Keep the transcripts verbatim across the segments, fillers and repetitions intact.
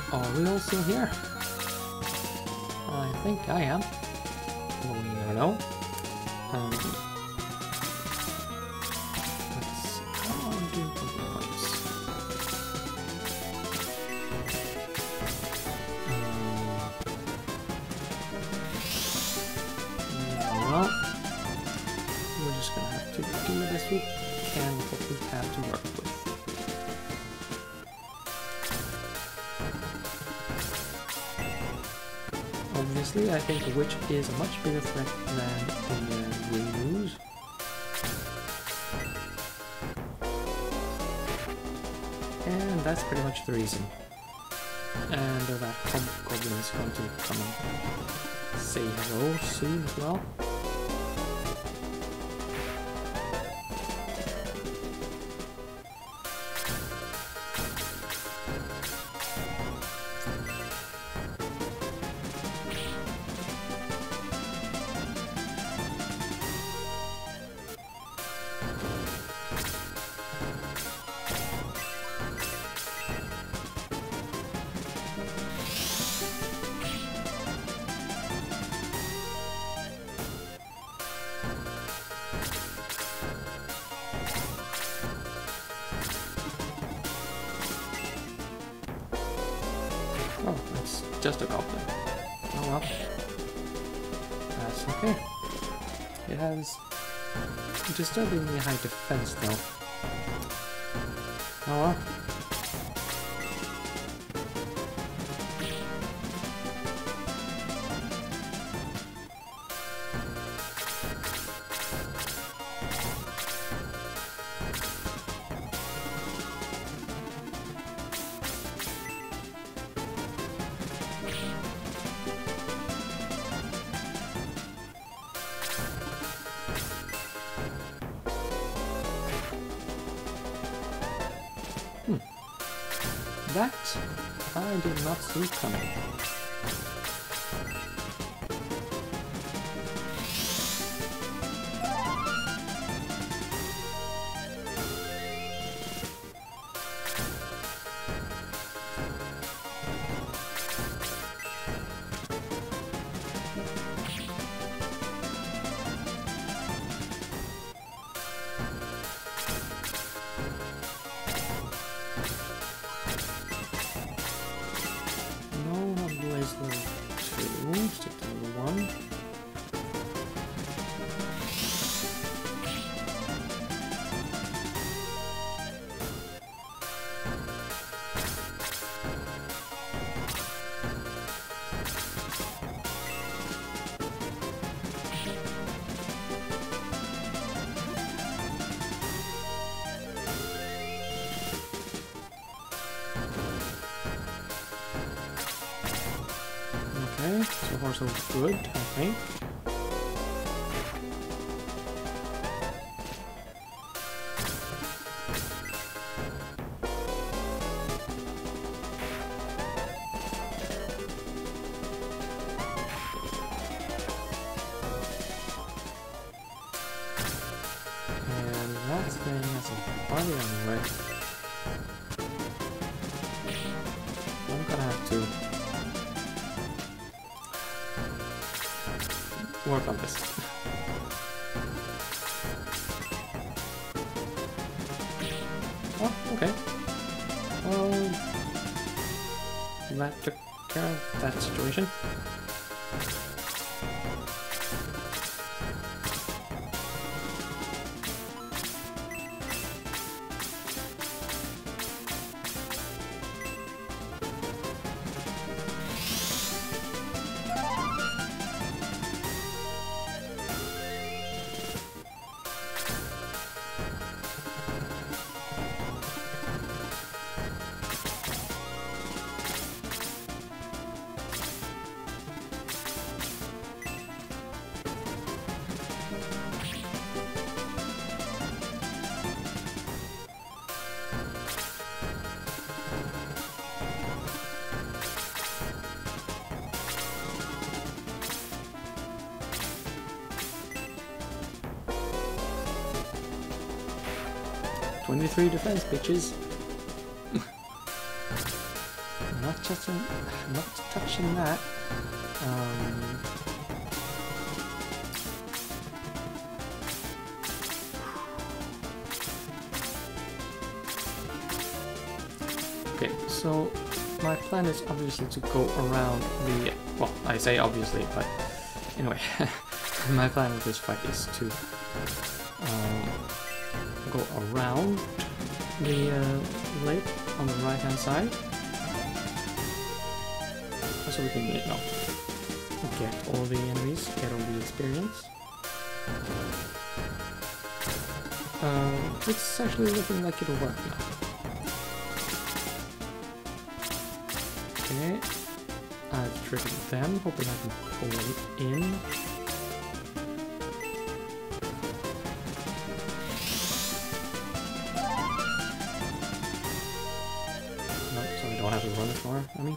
Are we all still here? I think I am. Well, we never know. Um, let's see. Oh, I'm doing something points. Um, yeah, well, we're just gonna have to do the best we can with what we have to work with. Obviously, I think the witch is a much bigger threat than the uh, Remus. And that's pretty much the reason. And uh, that hobgoblin is going to come and say hello soon as well. Oh, it's just a goblin. Oh well. That's okay. It has disturbingly high defense though. Oh well. Hmm. That I did not see coming. Stick to level one. Okay, so far so good, I think. And that thing has a body on the way. I'm gonna have to work on this. Oh, okay. Well, that took care of that situation. twenty-three defense, bitches. not touching, not touching that. Um, okay, so my plan is obviously to go around the. Well, I say obviously, but anyway, my plan with this fight is to um, go around the uh, lake on the right hand side. So we can, you know, get all the enemies, get all the experience. Um, it's actually looking like it'll work now. Okay, I've triggered them, hoping I can pull it in. No, so I don't have to run as far, I mean.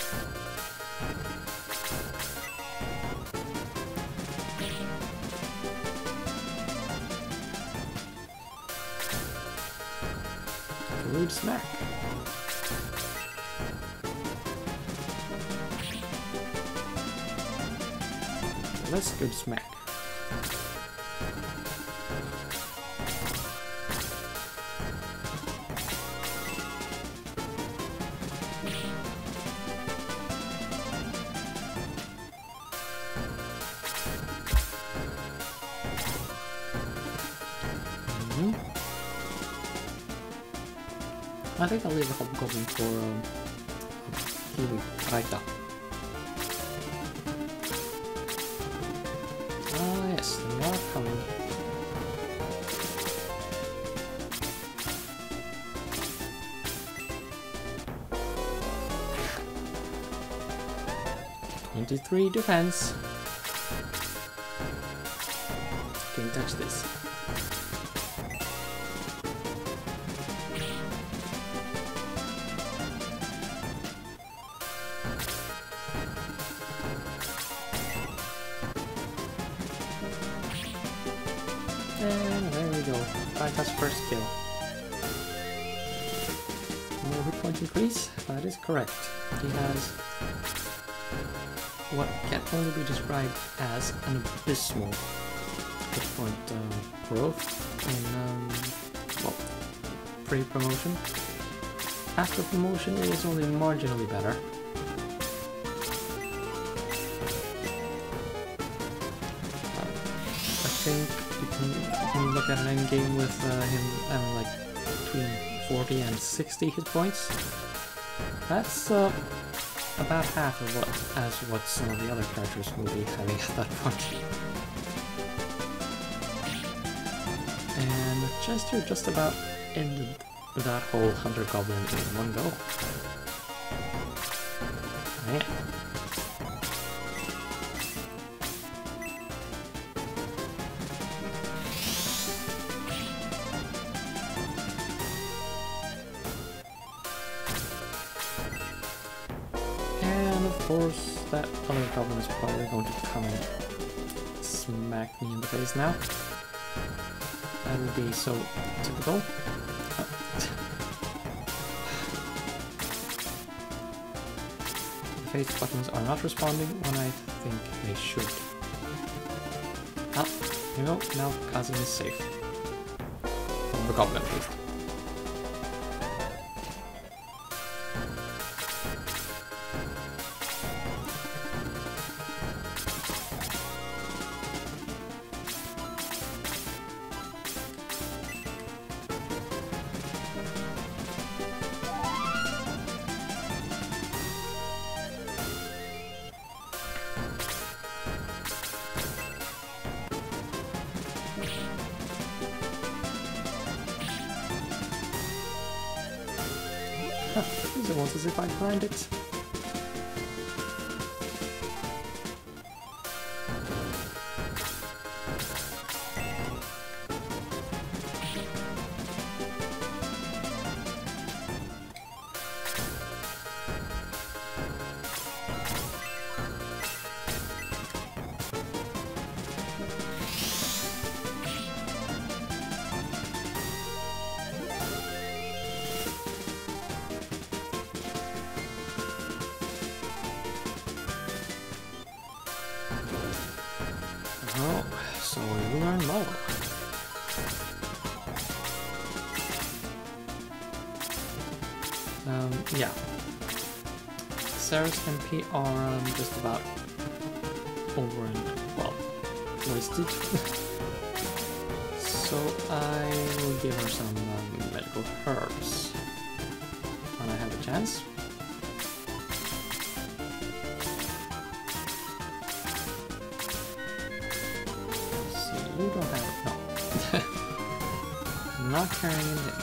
Rude smack. Let's good smack. Mm-hmm. I think I'll leave a hobgoblin for um, Kiwi right now. Ah yes, they are coming. twenty-three defense. Can't touch this. And there we go. That has first kill. More hit point increase? That is correct. He has what can only be described as an abysmal hit point uh, growth in, um, well, pre-promotion. After promotion it is only marginally better. Uh, I think you can, you can look at an endgame with uh, him having like between forty and sixty hit points. That's uh, about half of what as what some of the other characters will be having at that point. And Chester just about ended that whole Hunter Goblin in one go. Man. And of course, that other goblin is probably going to come and smack me in the face now. That would be so typical. Oh. The face buttons are not responding when I think they should. Ah, there you go. Now Kazi is safe. From the goblin, at least. It's almost as if I planned it. Oh, so we learn more. Um, yeah. Sarah's M P are um, just about over and, well, wasted. So I will give her some um, medical herbs when I have a chance. Let's see, you don't have it. No. I'm not carrying anything.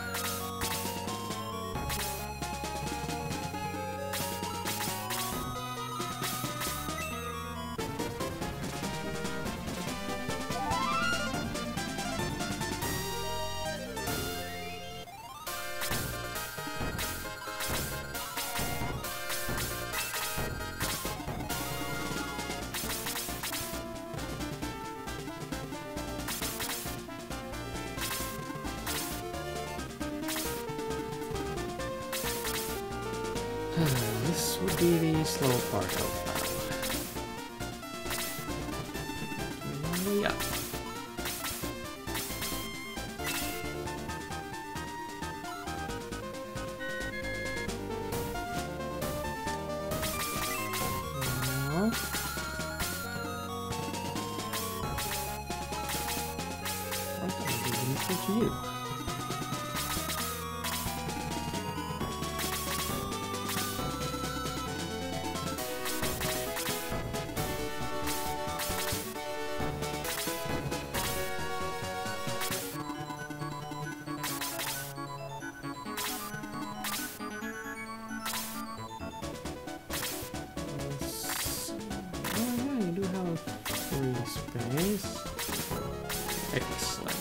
This would be the slow part of now. Yeah. No. Right, I'm giving it to you. Space. Excellent.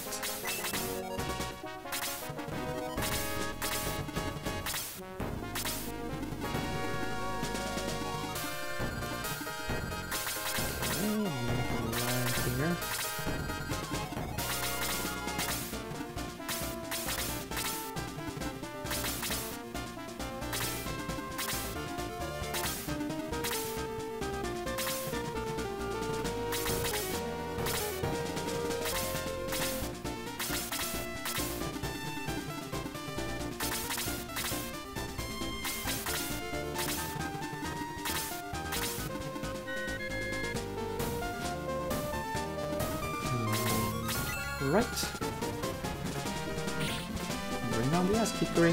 Okay, right here. Right. Bring on the ass kickery.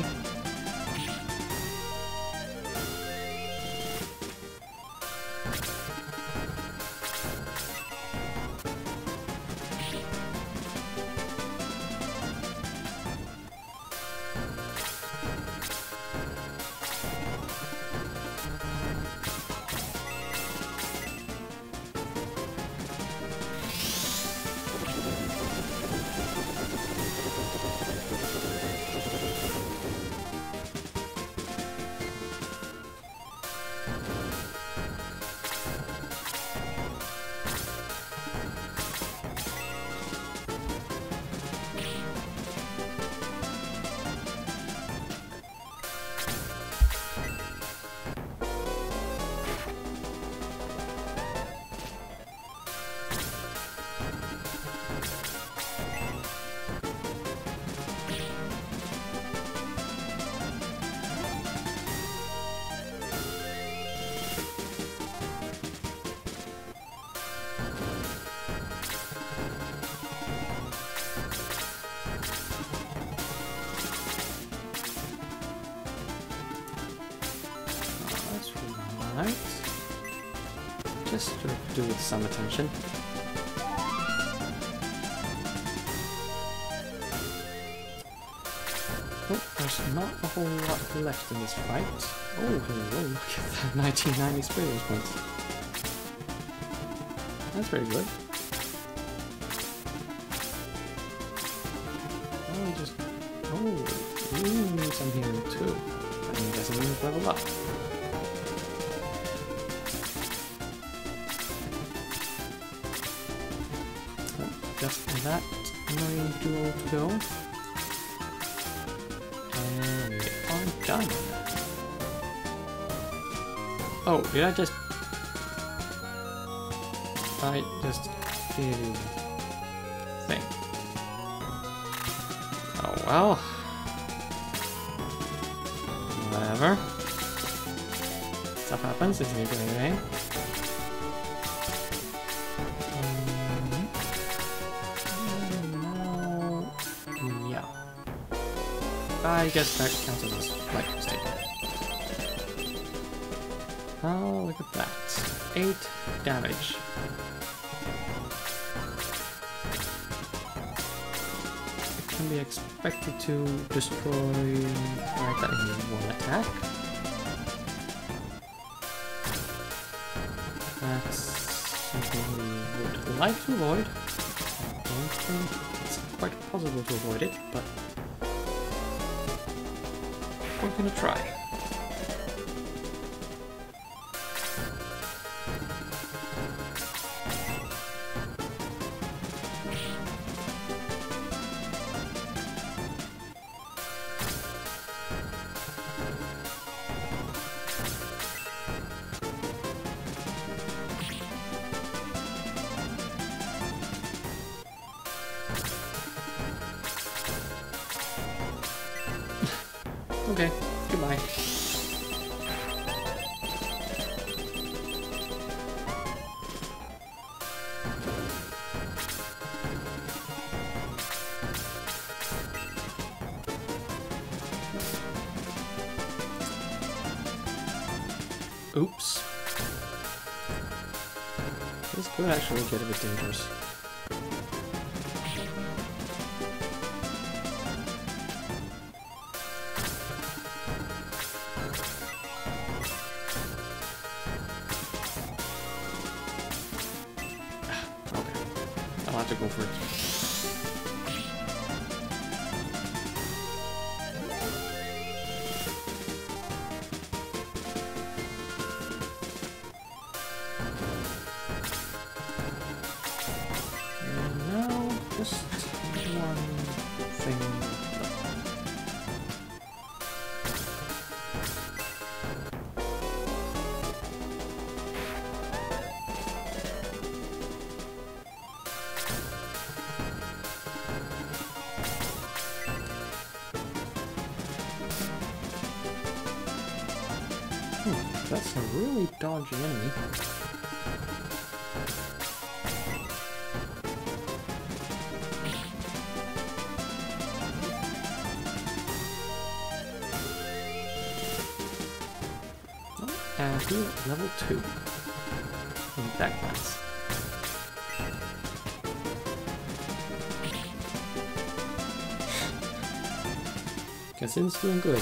Right. Just to do with some attention. Oh, there's not a whole lot left in this fight. Oh, hello, look at that, ninety-nine experience points. That's very good. Oh, just... Oh, ooh, some healing too. I guess I need to level up. Just that annoying duel to go. And we are done. Oh, did I just... I just complicated thing. Oh well. Whatever. Stuff happens, it's new to anything. Um, yeah. I guess that counts as a life mistake. Oh, look at that. Eight damage. It can be expected to destroy like that in one attack. That's something we would like to avoid. I don't think it's quite possible to avoid it, but we're gonna try. Okay, goodbye. Oops. This could actually get a bit dangerous. I'll have to go for it. And now, just one thing left. Hmm, that's a really dodgy enemy. Oh, and heal level two in that class. Cassin's doing good.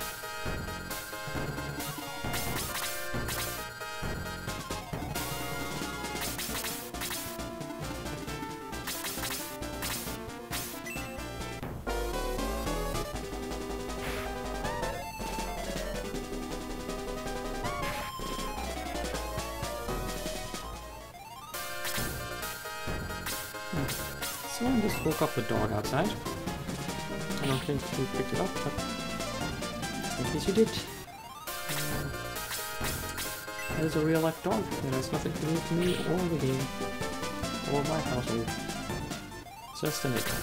Someone just woke up the dog outside. I don't think you picked it up, but in case you did. Uh, that is a real life dog. It has nothing to do with me or the game or my household. It's just a neighbor.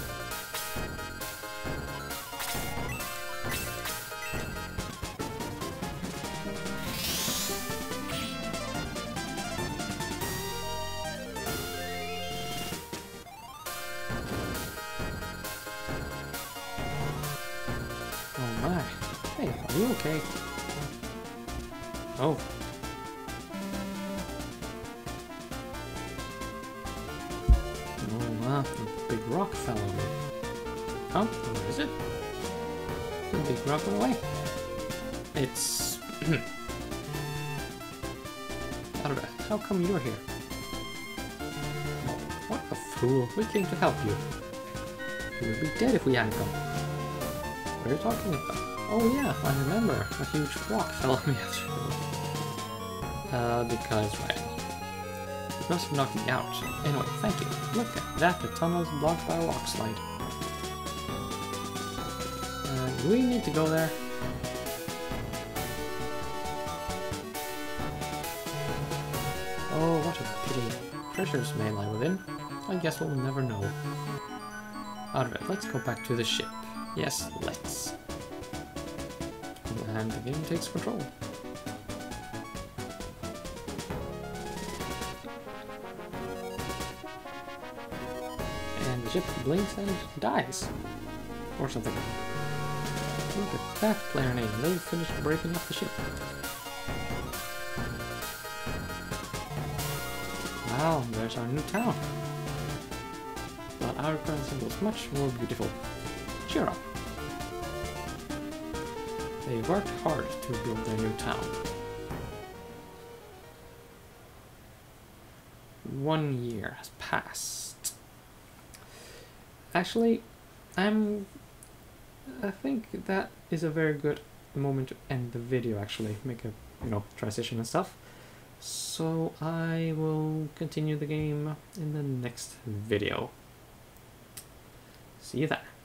Oh my. Hey, are you okay? Oh. Oh wow, the big rock fell on me. Huh? Where is it? The big rock went away. It's... How, did I... How come you're here? Oh, what a fool. We came to help you. You would be dead if we hadn't come. What are you talking about? Oh yeah, I remember. A huge rock fell on me yesterday. Uh, because, right. It must have knocked me out. Anyway, thank you. Look at that, the tunnel is blocked by a rock slide. Uh, do we need to go there? Oh, what a pity. Treasures may lie within. I guess we'll never know. Alright, let's go back to the ship. Yes, let's. And the game takes control. And the ship blinks and dies. Or something. Look at that player name. They finished breaking up the ship. Wow, there's our new town. But our present was much more beautiful. Cheer up. They worked hard to build their new town. One year has passed. Actually, I'm... I think that is a very good moment to end the video, actually. Make a, you know, transition and stuff. So I will continue the game in the next video. See you there.